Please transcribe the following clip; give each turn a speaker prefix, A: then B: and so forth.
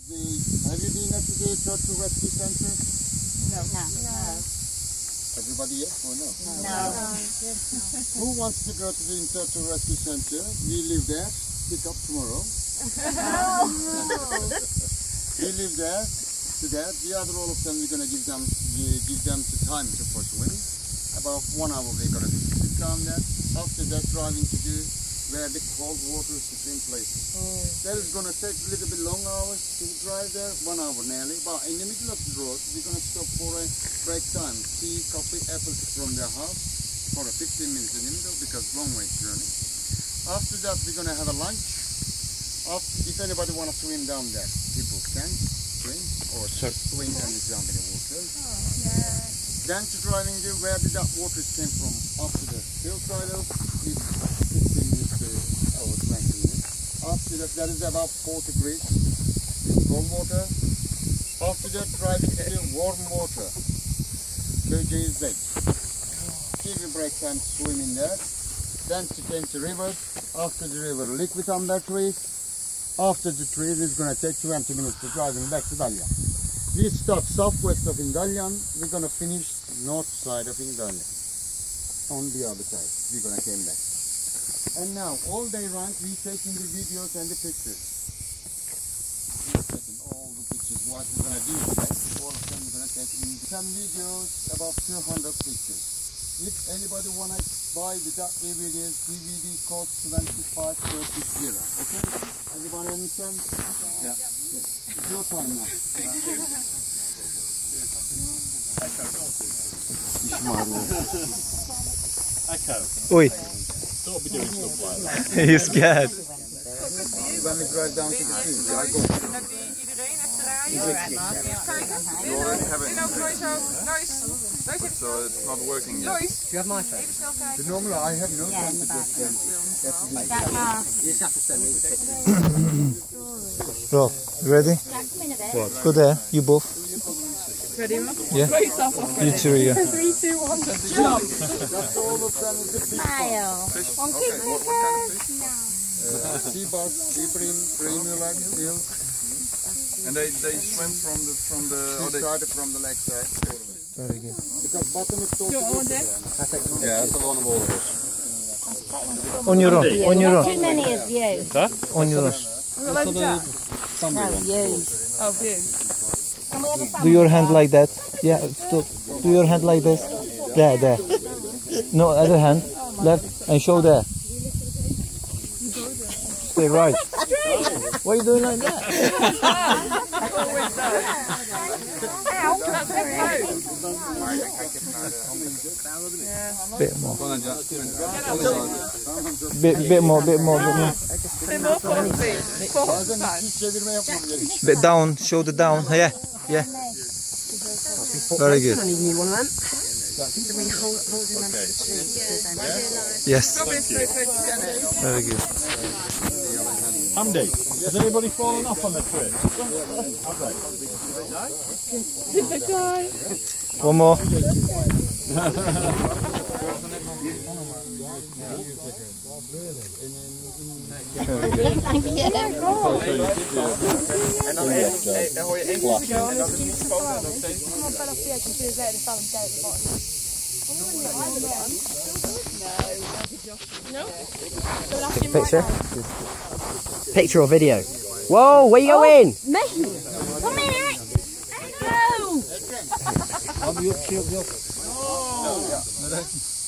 A: Have you been at the Turtle Rescue Center?
B: No.
A: Everybody yes or no?
B: No.
A: Who wants to go to the Turtle Rescue Center? We live there. Pick up tomorrow. We live there. To that, the other all of them we're gonna give them the time to for swim. About 1 hour we're gonna sit down there. After that, driving to do where the cold water is between places. That is gonna take a little bit long hours to drive there, 1 hour nearly. But in the middle of the road, we're gonna stop for a break time. Tea, coffee, apples from their house for a 15 minutes in the middle because long way journey. After that, we're gonna have a lunch. If anybody wanna swim down there, people can swim or swim and jump in the water. Then to driving there, where did that water came from? After the hillside is 15 minutes or 20 minutes. After that is about 4 degrees. It's cold water. After that, driving to the warm water. 2 days late. Give a break time to swim in there. Then to came to river. After the river, liquid under trees. After the trees, it's going to take 20 minutes to driving back to Dalyan. We start southwest of Dalyan. We're going to finish north side of Dalyan. On the other side, we're going to come back. And now, all day round, we're taking the videos and the pictures. We're taking all the pictures. What we're going to do today, all of them we're going to take in some videos, about 200 pictures. If anybody want to buy the DVD cost 25.30. Okay? Everybody understand? Yeah. It's your time now.
C: Echo. Oi. Don't be doing stuff like that. You're scared.
A: When we drive down to the sea, I go.
D: So it's not working yet.
E: Do you have my phone?
A: Normally I have no time to just
E: You just have to send me the picture.
C: Rob, you ready? What? Go there, you both.
B: Ready, Mum?
C: Yeah. You two, yeah.
B: 3, 2, 1, jump!
A: That's all of them is the fish
B: Smile.
A: pond.
D: Okay, what kind of fish?
A: Sea bass, sea bream, bream-like eel.
D: And they swim from the
A: They started from the leg side.
C: Very good.
A: Because bottom is totally
B: on there?
D: Yeah, that's the one of all of us.
C: On your own, on your
B: Too
C: own.
B: many of you.
C: Huh? On your own.
B: No, you. Oh, you.
C: Do your hand like that. Yeah, stop. Do your hand like this. There, there. No, other hand. Left and show there. Stay right. What are you doing like that? Bit more. Bit more. Bit down. Show the down. Yeah. Yeah. Very good.
E: I need one of them.
C: Yes. Very good.
F: Andy, has anybody fallen off on the trip?
B: Did they die?
C: One more.
E: Picture? Picture or video? Whoa, where you going?
B: Me! Come here! Hello!